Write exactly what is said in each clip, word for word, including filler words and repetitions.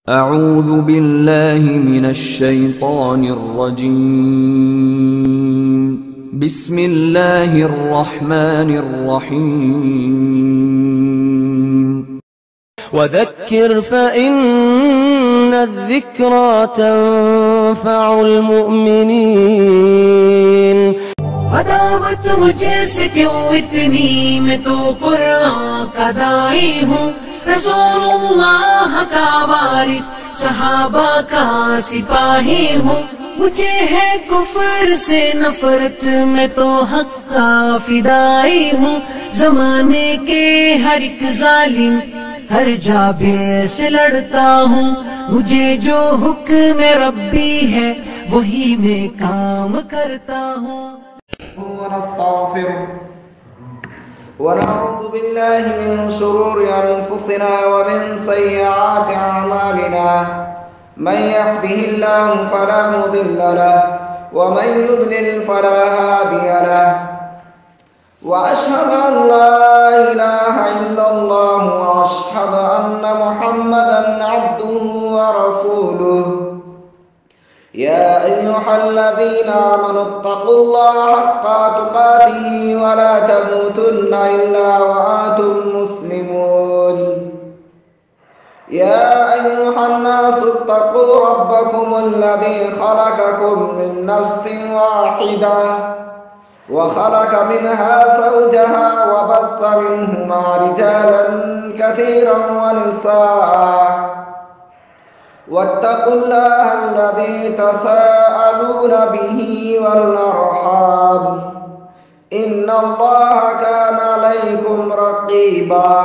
اعوذ باللہ من الشیطان الرجیم بسم اللہ الرحمن الرحیم وذکر فإن الذکرى تنفع المؤمنین۔ عداوت مجھے سے کیوں اتنی، میں تو قرآن کا داعی ہوں، رسول اللہ کا وارث، صحابہ کا سپاہی ہوں، مجھے ہے کفر سے نفرت، میں تو حق کا فدائی ہوں، زمانے کے ہر ایک ظالم ہر جابر سے لڑتا ہوں، مجھے جو حکم ربی ہے وہی میں کام کرتا ہوں۔ ونستغفره ونعوذ بالله من شرور أنفسنا ومن سيئات أعمالنا، من يهده الله فلا مضل له ومن يضلل فلا هادي له، وأشهد أن لا إله إلا الله وأشهد أن محمدا عبده ورسوله۔ يا أيها الذين آمنوا اتقوا الله حق تقاته ولا تموتن إلا وأنتم مسلمون۔ يا أيها الناس اتقوا ربكم الذي خلقكم من نفس واحدة وخلق منها زوجها وبث منهما رجالا كثيرا ونساء، واتقوا الله الذي تساءلون به والأرحام، إن الله كان عليكم رقيبا۔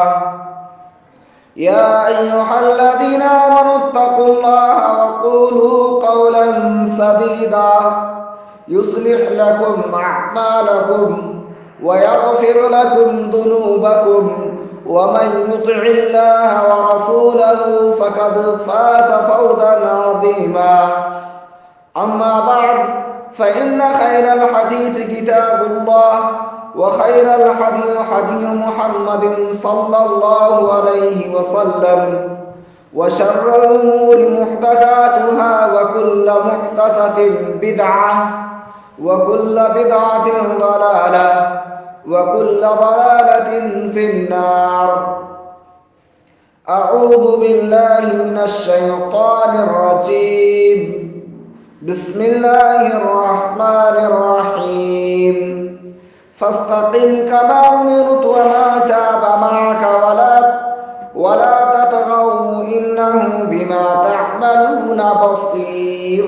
يا أيها الذين آمنوا اتقوا الله وقولوا قولا سديدا يصلح لكم أعمالكم ويغفر لكم ذنوبكم، ومن يطع الله ورسوله فقد فاز فوزا عظيما۔ أما بعد فإن خير الحديث كتاب الله، وخير الهدي هدي محمد صلى الله عليه وسلم، وشر الأمور محدثاتها، وكل محدثة بدعة، وكل بدعة ضلالة، وكل ضلالة في النار۔ اعوذ باللہ من الشیطان الرجیم، بسم اللہ الرحمن الرحیم۔ فاستقم كما أمرت وما تاب معك ولا ولا تطغوا إنه بما تعملون بصير۔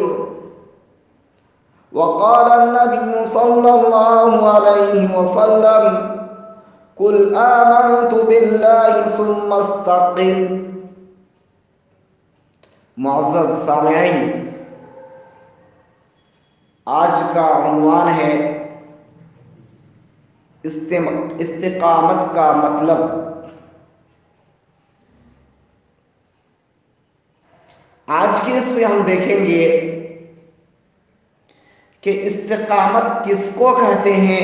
وقال النبي صلى الله عليه وسلم: قل آمنت بالله ثم استقم۔ معزز سامعین، آج کا عنوان ہے استقامت کا مطلب۔ آج کے اس میں ہم دیکھیں گے کہ استقامت کس کو کہتے ہیں،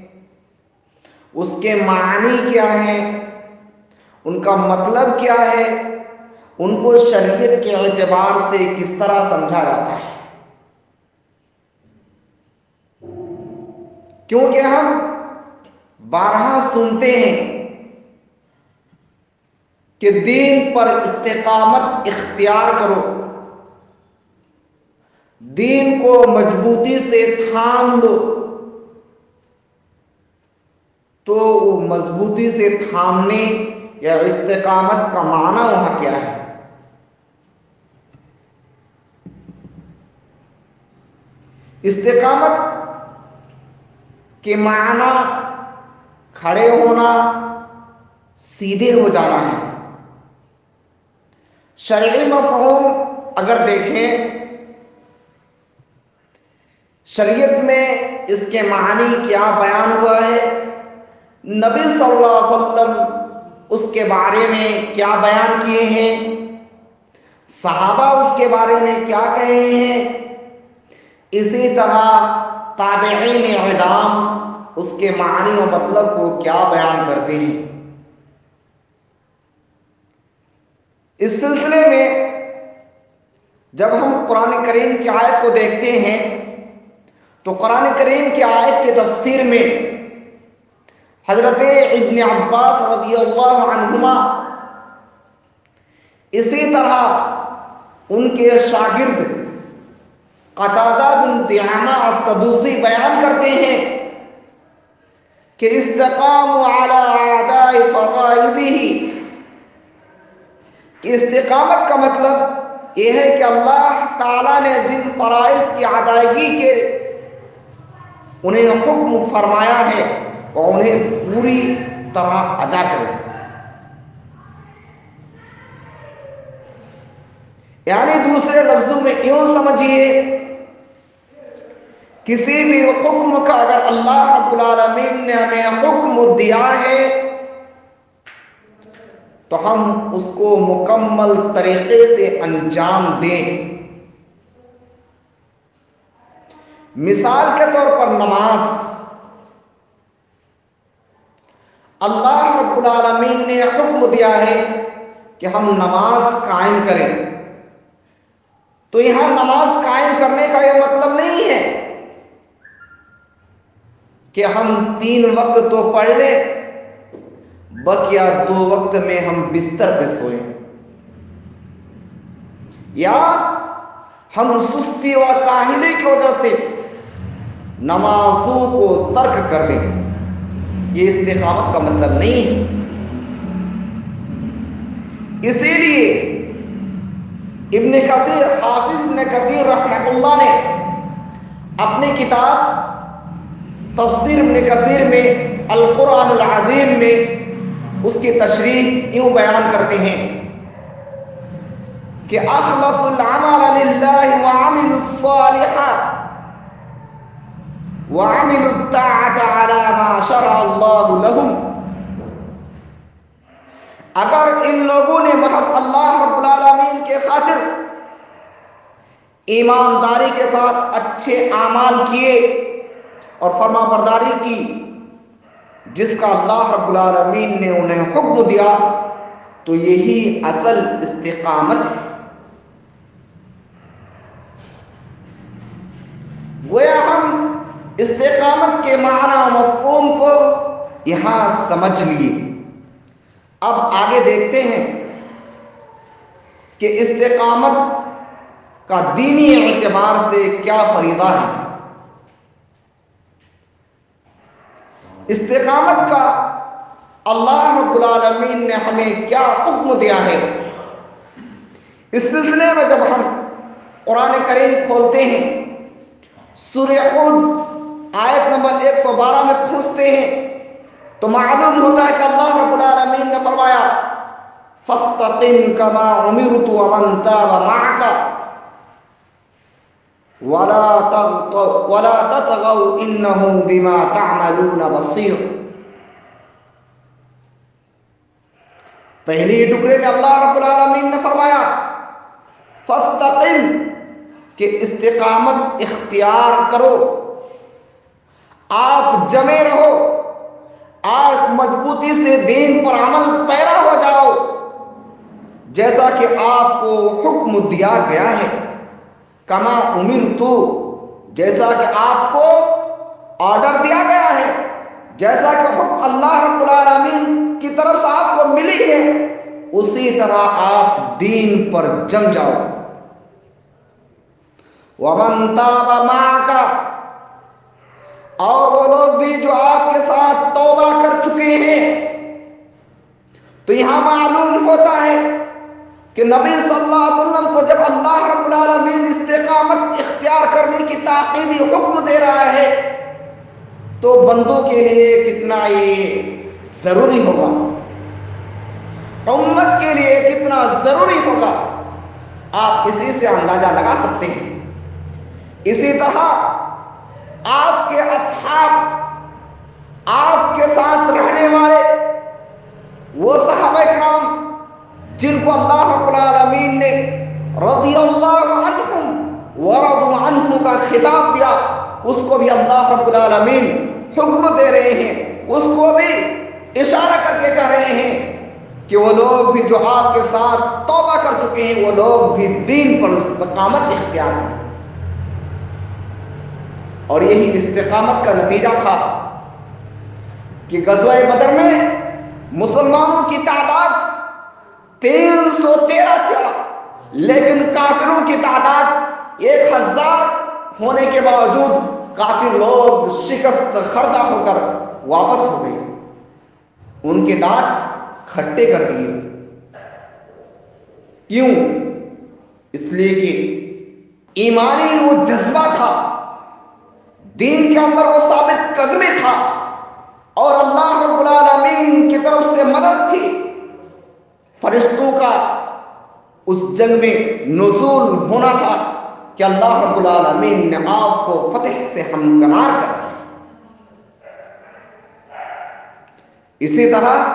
اس کے معنی کیا ہیں، ان کا مطلب کیا ہے، ان کو شریعت کے اعتبار سے کس طرح سمجھا جاتا ہے۔ کیونکہ ہم بارہا سنتے ہیں کہ دین پر استقامت اختیار کرو، دین کو مضبوطی سے تھام لو، تو مضبوطی سے تھامنے یا استقامت کا معنی وہاں کیا ہے؟ استقامت کے معنی کھڑے ہونا، سیدھے ہو جانا ہے۔ شرعی مفہوم اگر دیکھیں، شریعت میں اس کے معنی کیا بیان ہوا ہے، نبی صلی اللہ علیہ وسلم اس کے بارے میں کیا بیان کیے ہیں، صحابہ اس کے بارے میں کیا کہے ہیں، اسی طرح تابعین اعظام اس کے معنی و مطلب کو کیا بیان کرتے ہیں۔ اس سلسلے میں جب ہم قرآن کریم کی آیت کو دیکھتے ہیں تو قرآن کریم کی آیت کے تفسیر میں حضرت ابن عباس رضی اللہ عنہما اسی طرح ان کے شاگرد قتادہ بن دعامہ السدوسی بیان کرتے ہیں کہ استقاموا علی اعداء فرائضہ، کہ استقامت کا مطلب یہ ہے کہ اللہ تعالیٰ نے جن فرائض کی ادائیگی کے انہیں حکم فرمایا ہے اور انہیں پوری طرح ادا کریں. یعنی دوسرے لفظوں میں یوں سمجھیے، کسی بھی حکم کا اگر اللہ رب العالمین نے ہمیں حکم دیا ہے تو ہم اس کو مکمل طریقے سے انجام دیں. مثال کے طور پر نماز، اللہ رب العالمین نے حکم دیا ہے کہ ہم نماز قائم کریں، تو یہاں نماز قائم کرنے کا یہ مطلب نہیں ہے کہ ہم تین وقت تو پڑھ لیں بقیہ دو وقت میں ہم بستر پہ سوئیں، یا ہم سستی و کاہلی کی وجہ سے نمازوں کو ترک کر دیں. یہ استقامت کا مطلب نہیں ہے. اسی لیے ابن کثیر، حافظ ابن کثیر رحمہ اللہ نے اپنی کتاب تفسیر ابن کثیر میں القرآن العظیم میں اس کی تشریح یوں بیان کرتے ہیں کہ اخلص العمل للہ وعمل الصالحات وعمل الطاعة على ما شرع اللہ لهم. اگر ان لوگوں نے محض اللہ رب العالمین کے خاطر ایمانداری کے ساتھ اچھے اعمال کیے اور فرما برداری کی جس کا اللہ رب العالمین نے انہیں حکم دیا، تو یہی اصل استقامت ہے. گویا ہم استقامت کے معنی و مفہوم کو یہاں سمجھ لیے. اب آگے دیکھتے ہیں کہ استقامت کا دینی اعتبار سے کیا فریضہ ہے. استقامت کا اللہ رب العالمین نے ہمیں کیا حکم دیا ہے. اس سلسلے میں جب ہم قرآن کریم کھولتے ہیں، سورہ ہود آیت نمبر ایک سو بارہ میں پہنچتے ہیں تو معلوم ہوتا ہے کہ اللہ رب العالمین نے فرمایا فاستقم کما امرت ومن تاب معك ولا تطغوا انه بما تعملون بصیر. پہلی ٹکڑے میں اللہ رب العالمین نے فرمایا فاستقم، کہ استقامت اختیار کرو، آپ جمے رہو، آپ مضبوطی سے دین پر عمل پیرا ہو جاؤ جیسا کہ آپ کو حکم دیا گیا ہے. کما امرتو، جیسا کہ آپ کو آرڈر دیا گیا ہے، جیسا کہ حکم اللہ رب العالمین کی طرف سے آپ کو ملی ہے، اسی طرح آپ دین پر جم جاؤ. ومن تاب معك، اور وہ لوگ بھی جو آپ کے ساتھ توبہ کر چکے ہیں. تو یہاں معلوم ہوتا ہے کہ نبی صلی اللہ علیہ وسلم کو جب اللہ رب العالمین استقامت اختیار کرنے کی تاکیدی حکم دے رہا ہے تو بندوں کے لیے کتنا یہ ضروری ہوگا، امت کے لیے کتنا ضروری ہوگا، آپ اسی سے اندازہ لگا سکتے ہیں. اسی طرح آپ کے اصحاب، آپ کے ساتھ رہنے والے وہ صحابہ کرام جن کو اللہ رب العالمین نے رضی اللہ عنہم ورضوا عنہ کا خطاب دیا، اس کو بھی اللہ رب العالمین حکم دے رہے ہیں، اس کو بھی اشارہ کر کے کہہ رہے ہیں کہ وہ لوگ بھی جو آپ کے ساتھ توبہ کر چکے ہیں وہ لوگ بھی دین پر استقامت اختیار کریں. اور یہی استقامت کا نتیجہ تھا کہ غزوہ بدر میں مسلمانوں کی تعداد تین سو تیرہ تھا، لیکن کافروں کی تعداد ایک ہزار ہونے کے باوجود کافر لوگ شکست خوردہ ہو کر واپس ہو گئے. ان کے دانت کھٹے کر دیے. کیوں؟ اس لیے کہ ایمانی وہ جذبہ تھا، دین کے اندر وہ ثابت قدمی تھا، اور اللہ رب العالمین کی طرف سے مدد تھی. فرشتوں کا اس جنگ میں نزول ہونا تھا کہ اللہ رب العالمین نے آپ کو فتح سے ہمکنار کر دیا. اسی طرح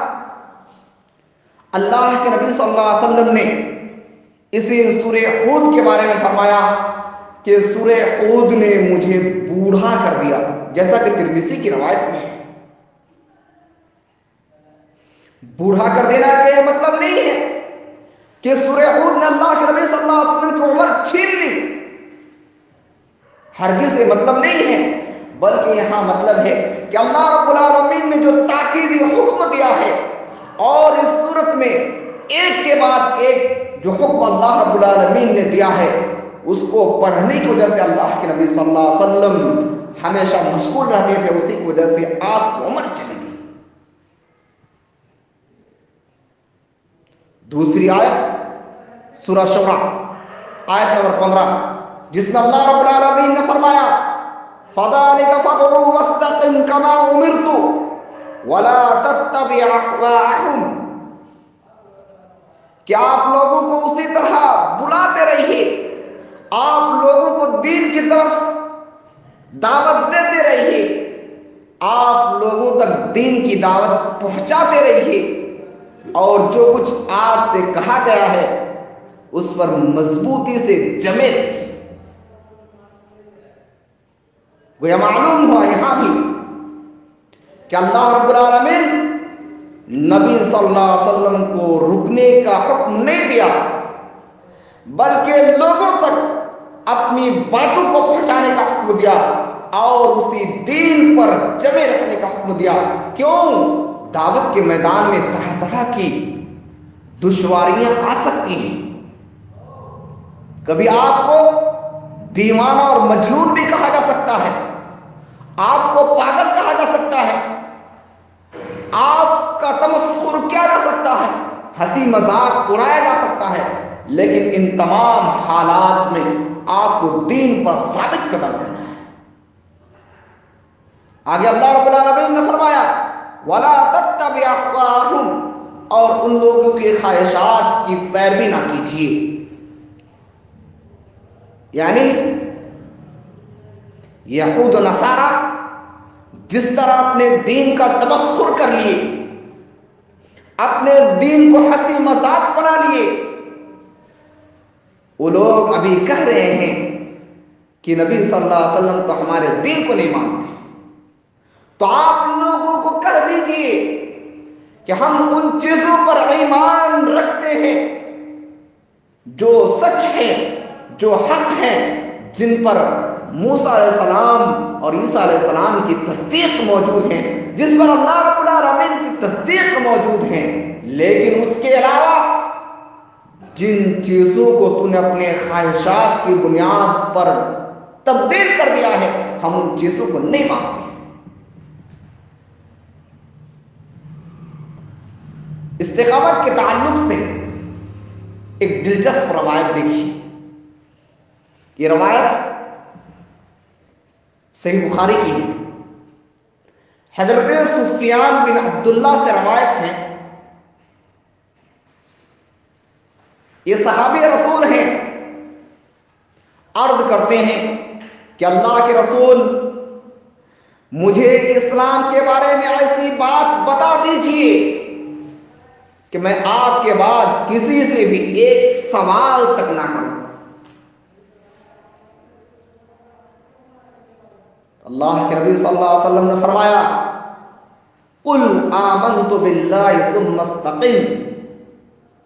اللہ کے نبی صلی اللہ علیہ وسلم نے اسی سورہ ہود کے بارے میں فرمایا کہ سورہ ہود نے مجھے بوڑھا کر دیا، جیسا کہ ترمذی کی روایت میں. بوڑھا کر دینا کا یہ مطلب نہیں ہے کہ سورہ ہود نے اللہ کے نبی صلی اللہ علیہ وسلم کی عمر چھین لی، ہرگز یہ مطلب نہیں ہے، بلکہ یہاں مطلب ہے کہ اللہ رب العالمین نے جو تاکیدی حکم دیا ہے، اور اس صورت میں ایک کے بعد ایک جو حکم اللہ رب العالمین نے دیا ہے اس کو پڑھنے کی وجہ سے اللہ کے نبی صلی اللہ علیہ وسلم ہمیشہ مشغول رہتے تھے، اسی کی وجہ سے آپ کی عمر چلی گئی. دوسری آیت سورہ شورى آیت نمبر پندرہ، جس میں اللہ رب العالمین نے فرمایا فَذَلِكَ فَادْعُ وَاسْتَقِمْ كَمَا أُمِرْتُ وَلَا تَتَّبِعْ أَهْوَاءَهُمْ، کہ آپ لوگوں کو اسی طرح بلاتے رہیے، آپ لوگوں کو دین کی طرف دعوت دیتے رہیے، آپ لوگوں تک دین کی دعوت پہنچاتے رہیے، اور جو کچھ آپ سے کہا گیا ہے اس پر مضبوطی سے جمے رہیے. گویا معلوم ہوا یہاں بھی کہ اللہ رب العالمین نبی صلی اللہ علیہ وسلم کو رکنے کا حکم نہیں دیا، بلکہ لوگوں تک اپنی باتوں کو پہنچانے کا حکم دیا اور اسی دین پر جمے رکھنے کا حکم دیا. کیوں؟ دعوت کے میدان میں طرح طرح کی دشواریاں آ سکتی ہیں. کبھی آپ کو دیوانہ اور مجنون بھی کہا جا سکتا ہے، آپ کو پاگل کہا جا سکتا ہے، آپ کا تمسخر کیا جا سکتا ہے، ہنسی مذاق اڑایا جا سکتا ہے، لیکن ان تمام حالات میں آپ کو دین پر ثابت قدم رہنا ہے. آگے اللہ رب العالمین نے فرمایا وَلَا تَتَّبِعْ أَهْوَاءَهُمْ، اور ان لوگوں کی خواہشات کی پیروی نہ کیجیے. یعنی یہود و نصارہ جس طرح اپنے دین کا تبخر کر لیے، اپنے دین کو ہنسی مذاق بنا لیے، وہ لوگ ابھی کہہ رہے ہیں کہ نبی صلی اللہ علیہ وسلم تو ہمارے دین کو نہیں مانتے. تو آپ لوگوں کو کہہ دیجیے کہ ہم ان چیزوں پر ایمان رکھتے ہیں جو سچ ہیں، جو حق ہیں، جن پر موسیٰ علیہ السلام اور عیسیٰ علیہ السلام کی تصدیق موجود ہے، جس پر اللہ رب العالمین کی تصدیق موجود ہے. لیکن اس کے علاوہ جن چیزوں کو تو نے اپنے خواہشات کی بنیاد پر تبدیل کر دیا ہے، ہم ان چیزوں کو نہیں مانتے. استقامت کے تعلق سے ایک دلچسپ روایت دیکھیے. یہ روایت صحیح بخاری کی ہے. حضرت سفیان بن عبداللہ سے روایت ہے. یہ صحابی رسول ہیں، عرض کرتے ہیں کہ اللہ کے رسول مجھے اسلام کے بارے میں ایسی بات بتا دیجئے کہ میں آپ کے بعد کسی سے بھی ایک سوال تک نہ کروں. اللہ کے نبی صلی اللہ علیہ وسلم نے فرمایا قل آمنت باللہ ثم استقم،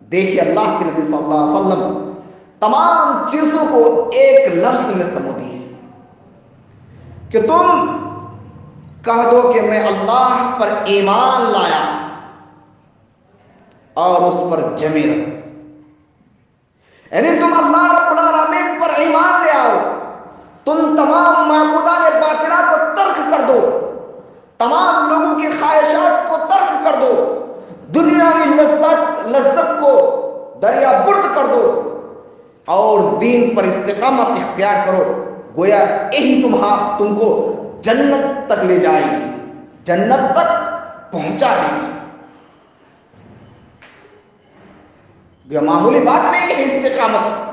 دیکھیے اللہ کے نبی صلی اللہ علیہ وسلم تمام چیزوں کو ایک لفظ میں سمو دیے کہ تم کہہ دو کہ میں اللہ پر ایمان لایا اور اس پر جمے رہو. یعنی تم اللہ رب العالمین پر ایمان لے آؤ، تم تمام معبودان باطلہ کو ترک کر دو، تمام لوگوں کی خواہشات کو ترک کر دو، دنیاوی لذت لذت کو دریا برد کر دو اور دین پر استقامت اختیار کرو. گویا یہی تمہاں تم کو جنت تک لے جائے گی، جنت تک پہنچا دے گی. یہ معمولی بات نہیں ہے استقامت.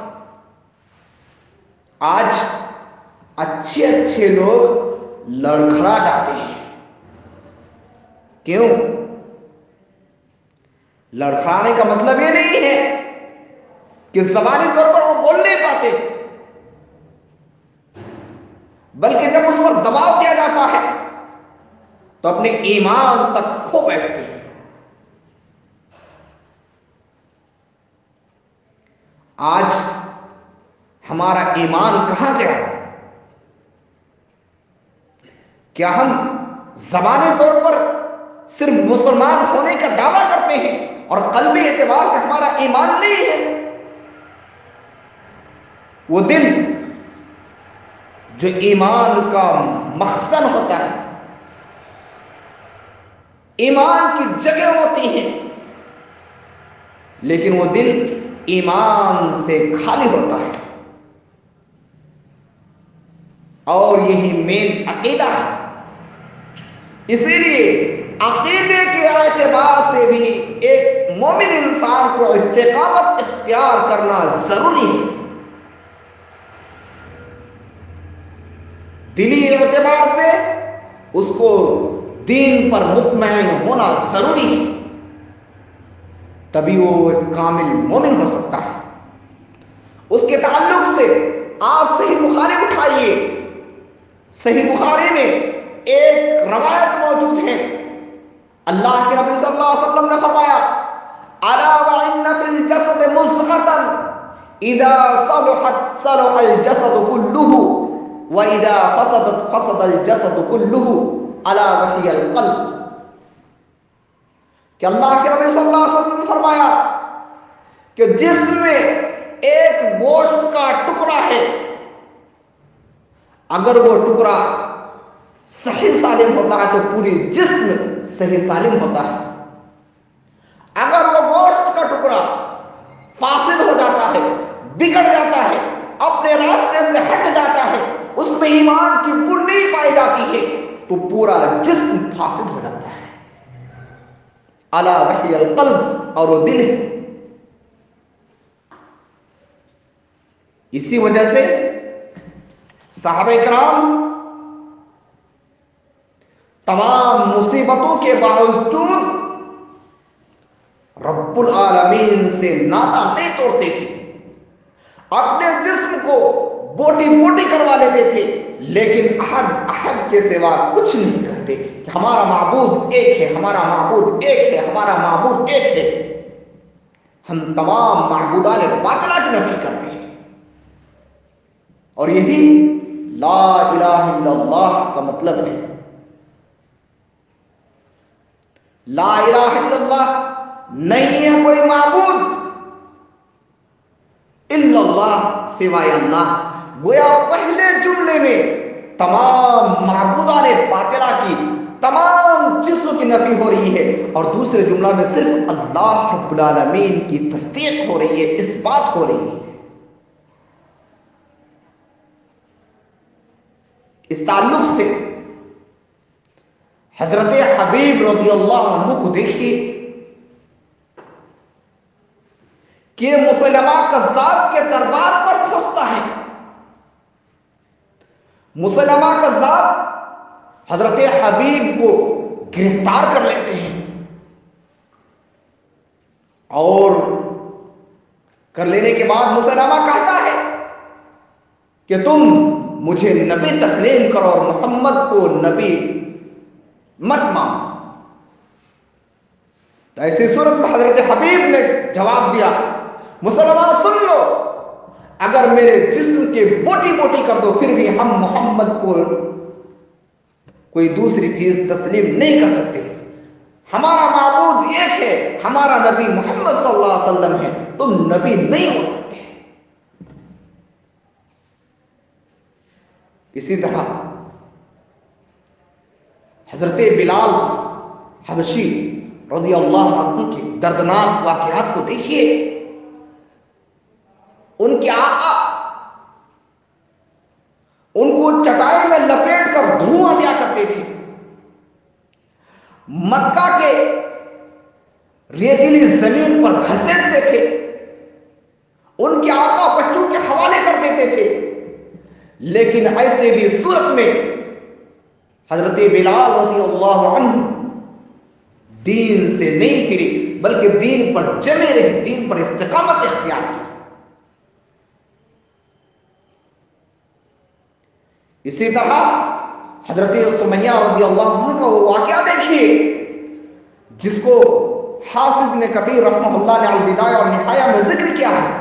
آج اچھے اچھے لوگ لڑکھڑا جاتے ہیں. کیوں؟ لڑکھڑانے کا مطلب یہ نہیں ہے کہ زبانی طور پر وہ بول نہیں پاتے، بلکہ جب اس پر دباؤ دیا جاتا ہے تو اپنے ایمان تک کھو بیٹھتے ہیں. آج ہمارا ایمان کہاں گیا؟ کیا ہم زبانی طور پر صرف مسلمان ہونے کا دعویٰ کرتے ہیں اور قلبی اعتبار سے ہمارا ایمان نہیں ہے؟ وہ دل جو ایمان کا مخزن ہوتا ہے، ایمان کی جگہ ہوتی ہے، لیکن وہ دل ایمان سے خالی ہوتا ہے. اور یہی مین عقیدہ ہے. اسی لیے عقیدے کے اعتبار سے بھی ایک مومن انسان کو استقامت اختیار کرنا ضروری ہے. دلی اعتبار سے اس کو دین پر مطمئن ہونا ضروری ہے، تبھی وہ ایک کامل مومن ہو سکتا ہے. اس کے تعلق سے آپ صحیح بخاری اٹھائیے. صحیح بخاری میں ایک روایت موجود ہے. اللہ کے نبی صلی اللہ علیہ وسلم نے فرمایا الا وان فی الجسد مضغۃ اذا صلحت صلح الجسد كله واذا فسدت فسد الجسد كله الا وهي القلب. کہ اللہ کے نبی صلی اللہ علیہ وسلم نے فرمایا کہ جسم میں ایک گوشت کا ٹکڑا ہے، اگر وہ ٹکڑا صحیح سالم ہوتا ہے تو پوری جسم صحیح سالم ہوتا ہے. اگر وہ گوشت کا ٹکڑا فاسد ہو جاتا ہے، بگڑ جاتا ہے، اپنے راستے سے ہٹ جاتا ہے، اس میں ایمان کی بن نہیں پائی جاتی ہے، تو پورا جسم فاسد ہو جاتا ہے. الا وحی القلب، اور وہ دل ہے. اسی وجہ سے صحابہ کرام تمام مصیبتوں کے باوجود رب العالمین سے ناطا نہیں توڑتے تھے. اپنے جسم کو بوٹی بوٹی کروا لیتے تھے، لیکن احد احد کے سوا کچھ نہیں کرتے کہ ہمارا معبود ایک ہے، ہمارا معبود ایک ہے، ہمارا معبود ایک ہے. ہم تمام معبودان باطلہ کی نفی کرتے ہیں. اور یہی لا الہ الا اللہ کا مطلب ہے. لا الہ الا اللہ، نہیں ہے کوئی معبود الا اللہ، سوائے اللہ. گویا پہلے جملے میں تمام معبودان باطلہ کی تمام چیزوں کی نفی ہو رہی ہے، اور دوسرے جملہ میں صرف اللہ رب العالمین کی تصدیق ہو رہی ہے، اس بات ہو رہی ہے. اس تعلق سے حضرت حبیب رضی اللہ عنہ کو دیکھیے کہ مسلمہ کذاب کے دربار پر پہنچتا ہے. مسلمہ کذاب حضرت حبیب کو گرفتار کر لیتے ہیں، اور کر لینے کے بعد مسلمہ کہتا ہے کہ تم مجھے نبی تسلیم کرو اور محمد کو نبی مت مانو. تو ایسی صورت میں حضرت حبیب نے جواب دیا، مسلمان سن لو، اگر میرے جسم کے بوٹی بوٹی کر دو پھر بھی ہم محمد کو کوئی دوسری چیز تسلیم نہیں کر سکتے، ہمارا معبود ایک ہے، ہمارا نبی محمد صلی اللہ علیہ وسلم ہے، تم نبی نہیں ہو سکتے۔ اسی طرح حضرت بلال حبشی رضی اللہ عنہ کے دردناک واقعات کو دیکھیے، ان کے آقا ان کو چٹائی میں لپیٹ کر دھواں دیا کرتے تھے، مکہ کے ریتیلی زمین پر گھسیٹتے تھے، ان کے آقا بچوں کے حوالے کر دیتے تھے، لیکن ایسے بھی صورت میں حضرت بلال رضی اللہ عنہ دین سے نہیں پھرے بلکہ دین پر جمے رہے، دین پر استقامت اختیار کی۔ اسی طرح حضرت سمیہ رضی اللہ عنہ کا وہ واقعہ دیکھیے جس کو حافظ ابن کثیر رحمہ اللہ نے البدایہ اور نہایہ میں ذکر کیا ہے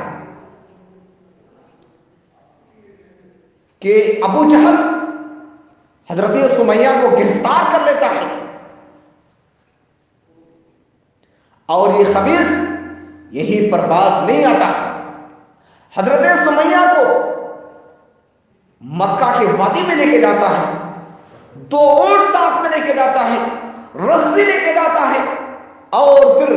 کہ ابو جہل حضرت سمیہ کو گرفتار کر لیتا ہے اور یہ خبیث یہی پر باز نہیں آتا، حضرت سمیہ کو مکہ کے وادی میں لے کے جاتا ہے، دو اونٹ ساتھ میں لے کے جاتا ہے، رسی لے کے جاتا ہے اور پھر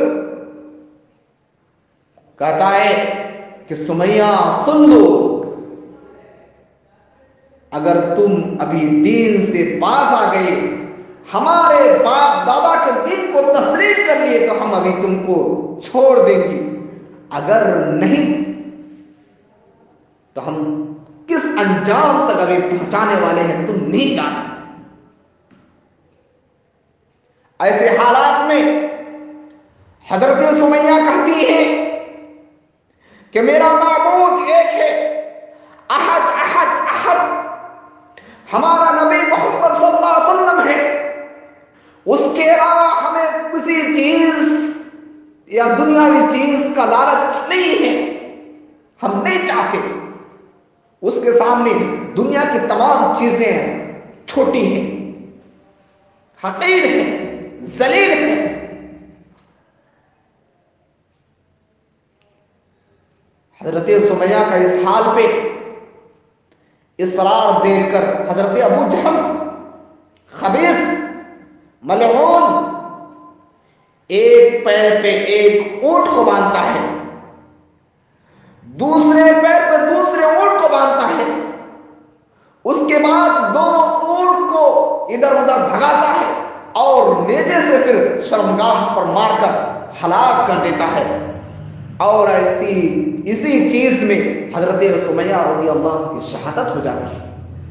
کہتا ہے کہ سمیہ سن لو، اگر تم ابھی دین سے باز آ گئے، ہمارے باپ دادا کے دین کو تسلیم کر لیے تو ہم ابھی تم کو چھوڑ دیں گے، اگر نہیں تو ہم کس انجام تک ابھی پہنچانے والے ہیں تم نہیں جانتے۔ ایسے حالات میں حضرت سمیہ کہتی ہے کہ میرا معبود ایک ہے، احد احد احد، ہمارا نبی محمد صلی اللہ علیہ وسلم ہے، اس کے علاوہ ہمیں کسی چیز یا دنیاوی چیز کا لالچ نہیں ہے، ہم نہیں چاہتے، اس کے سامنے دنیا کی تمام چیزیں چھوٹی ہیں، حقیر ہیں، ذلیل ہیں۔ حضرت سمیہ کا اس حال پہ اصرار دیکھ کر حضرت ابو جہل خبیث ملعون ایک پیر پہ ایک اونٹ کو باندھتا ہے، دوسرے پیر پہ دوسرے اونٹ کو باندھتا ہے، اس کے بعد دونوں اونٹ کو ادھر ادھر بھگاتا ہے اور نیزے سے پھر شرمگاہ پر مار کر ہلاک کر دیتا ہے، اور ایسی اسی چیز میں حضرت سمیہ رضی اللہ عنہ کی شہادت ہو جاتی ہے۔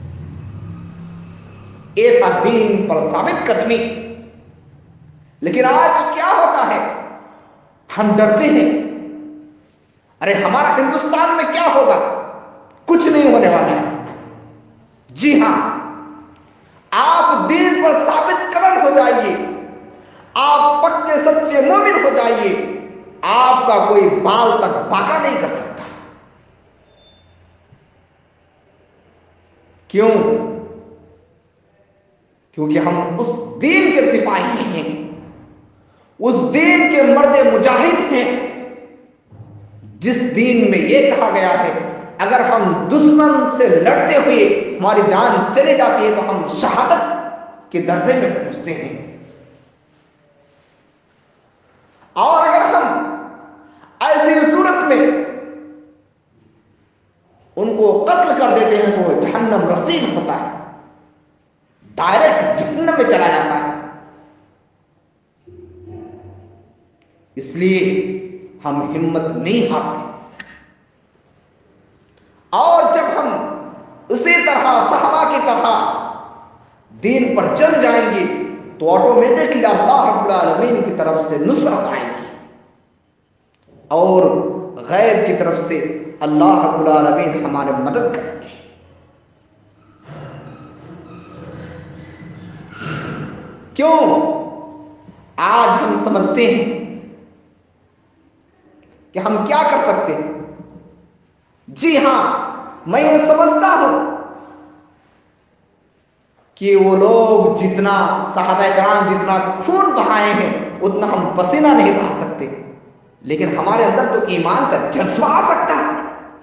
ایک دین پر ثابت قدمی۔ لیکن آج کیا ہوتا ہے، ہم ڈرتے ہیں، ارے ہمارا ہندوستان میں کیا ہوگا، کچھ نہیں ہونے والا ہے۔ جی ہاں، آپ دین پر ثابت قدم ہو جائیے، آپ پکے سچے مومن ہو جائیے، آپ کا کوئی بال تک باقا نہیں کر سکتا۔ کیوں؟ کیونکہ ہم اس دین کے سپاہی ہیں، اس دین کے مرد مجاہد ہیں جس دین میں یہ کہا گیا ہے اگر ہم دشمن سے لڑتے ہوئے ہماری جان چلی جاتی ہے تو ہم شہادت کے درجے میں پہنچتے ہیں، اور اگر ہم ایسی صورت میں ان کو قتل کر دیتے ہیں تو وہ جہنم رسید ہوتا ہے، ڈائریکٹ جہنم میں چلا جاتا ہے۔ اس لیے ہم ہمت نہیں ہارتے، اور جب ہم اسی طرح صحابہ کی طرح دین پر چل جائیں گے تو آٹومیٹکلی اللہ رب العالمین کی طرف سے نصرت آئے گی اور غیب کی طرف سے اللہ رب العالمین ہمارے مدد کریں گے۔ کیوں؟ آج ہم سمجھتے ہیں کہ ہم کیا کر سکتے ہیں؟ جی ہاں، میں یہ سمجھتا ہوں کہ وہ لوگ جتنا صحابہ کرام جتنا خون بہائے ہیں اتنا ہم پسینہ نہیں بہا سکتے، لیکن ہمارے اندر تو ایمان کا جذبہ آ سکتا ہے،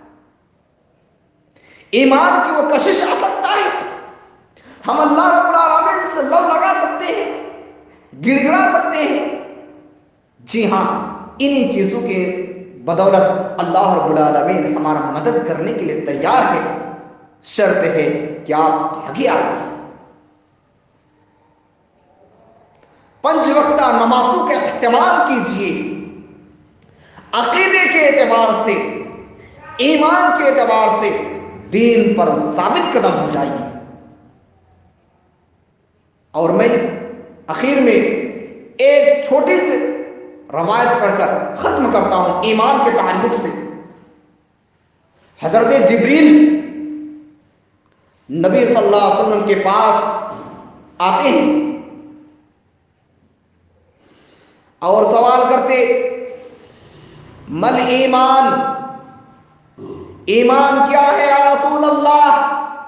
ایمان کی وہ کشش آ سکتا ہے، ہم اللہ رب العالمین سے لو لگا سکتے ہیں، گڑ گڑا سکتے ہیں۔ جی ہاں، انہی چیزوں کے بدولت اللہ رب العالمین ہمارا مدد کرنے کے لیے تیار ہے، شرط ہے کہ آپ آگے آئیے۔ پنج وقتہ نمازوں کا اہتمام کیجیے، عقیدے کے اعتبار سے، ایمان کے اعتبار سے دین پر ثابت قدم ہو جائیے۔ اور میں آخر میں ایک چھوٹی سی روایت پڑھ کر ختم کرتا ہوں ایمان کے تعلق سے۔ حضرت جبریل نبی صلی اللہ علیہ وسلم کے پاس آتے ہیں اور سوال کرتے، مل ایمان، ایمان کیا ہے یا رسول اللہ؟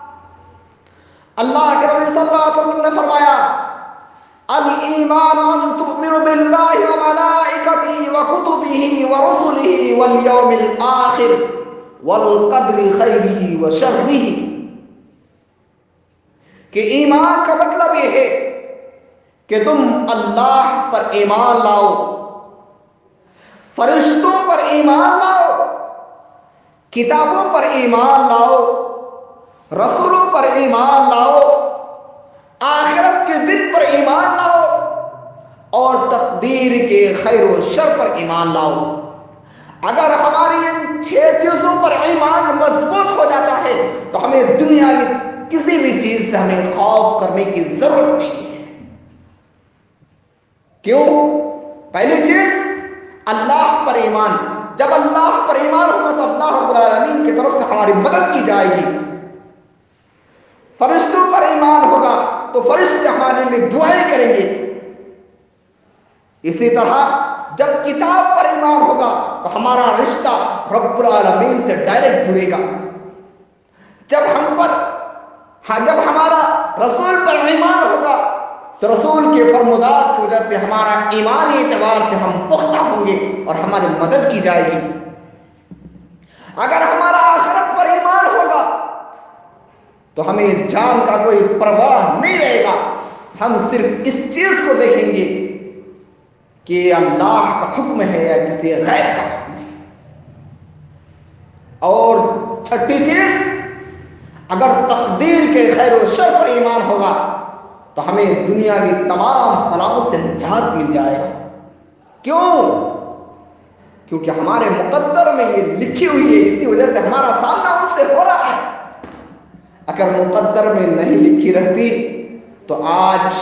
اللہ کے نبی صلی اللہ علیہ وسلم نے فرمایا، الایمان ان تؤمن باللہ وملائکتہ وکتبہ ورسلہ والیوم الآخر والقدر خیرہ وشرہ، کہ ایمان کا مطلب یہ ہے کہ تم اللہ پر ایمان لاؤ، فرشتوں پر ایمان لاؤ، کتابوں پر ایمان لاؤ، رسولوں پر ایمان لاؤ، آخرت کے دن پر ایمان لاؤ، اور تقدیر کے خیر و شر پر ایمان لاؤ۔ اگر ہماری ان چھ چیزوں پر ایمان مضبوط ہو جاتا ہے تو ہمیں دنیا کی کسی بھی چیز سے ہمیں خوف کرنے کی ضرورت نہیں ہے۔ کیوں؟ پہلی چیز اللہ پر ایمان، جب اللہ پر ایمان ہوگا تو اللہ رب العالمین کی طرف سے ہماری مدد کی جائے گی۔ فرشتوں پر ایمان ہوگا تو فرشتے ہمارے لیے دعائیں کریں گے۔ اسی طرح جب کتاب پر ایمان ہوگا تو ہمارا رشتہ رب العالمین سے ڈائریکٹ جڑے گا۔ جب ہم پر ہاں جب ہمارا رسول پر ایمان ہوگا تو رسول کے فرمودات کی وجہ سے ہمارا ایمانی اعتبار سے ہم پختہ ہوں گے اور ہماری مدد کی جائے گی۔ اگر ہمارا آخرت پر ایمان ہوگا تو ہمیں جان کا کوئی پرواہ نہیں رہے گا، ہم صرف اس چیز کو دیکھیں گے کہ اللہ کا حکم ہے یا کسی غیر کا حکم ہے۔ اور چھٹی چیز، اگر تقدیر کے خیر و شر پر ایمان ہوگا تو ہمیں دنیا کی تمام بلاؤں سے نجات مل جائے گا۔ کیوں؟ کیونکہ ہمارے مقدر میں یہ لکھی ہوئی ہے، اسی وجہ سے ہمارا سامنا اس سے ہو رہا ہے۔ اگر مقدر میں نہیں لکھی رہتی تو آج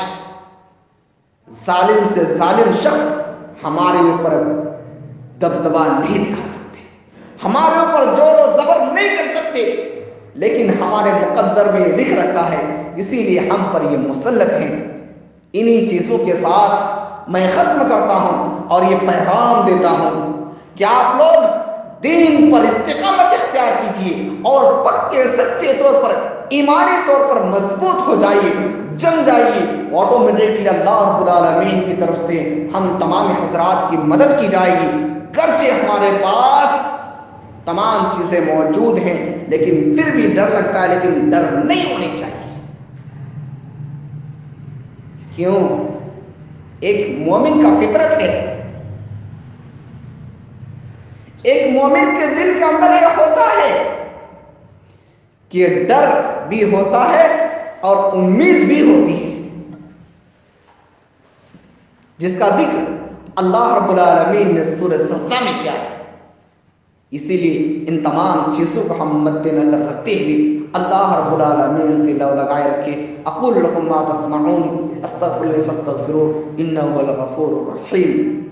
ظالم سے ظالم شخص ہمارے اوپر دبدبا نہیں دکھا سکتے، ہمارے اوپر زور و زبر نہیں کر سکتے، لیکن ہمارے مقدر میں لکھ رکھا ہے، اسی لیے ہم پر یہ مسلط ہیں۔ انہی چیزوں کے ساتھ میں ختم کرتا ہوں اور یہ پیغام دیتا ہوں کہ آپ لوگ دین پر استقامت اختیار کیجیے اور پکے سچے طور پر ایمانی طور پر مضبوط ہو جائیے، جم جائیے، آٹومیٹکلی اللہ رب العالمین کی طرف سے ہم تمام حضرات کی مدد کی جائے گی۔ گرچہ ہمارے پاس تمام چیزیں موجود ہیں لیکن پھر بھی ڈر لگتا ہے، لیکن ڈر نہیں ہونی چاہیے۔ کیوں؟ ایک مومن کا فطرت ہے، ایک مومن کے دل کے اندر یہ ہوتا ہے کہ ڈر بھی ہوتا ہے اور امید بھی ہوتی ہے، جس کا ذکر اللہ رب العالمین نے سورہ سجدہ میں کیا ہے۔ اسی لیے ان تمام چیزوں کو ہم مد نظر رکھتے ہوئے اللہ رب العالمین سے لو لگائے رکھے۔ اقول لکم ما تسمعون استغفر اللہ فاستغفروہ انہ هو الغفور الرحیم۔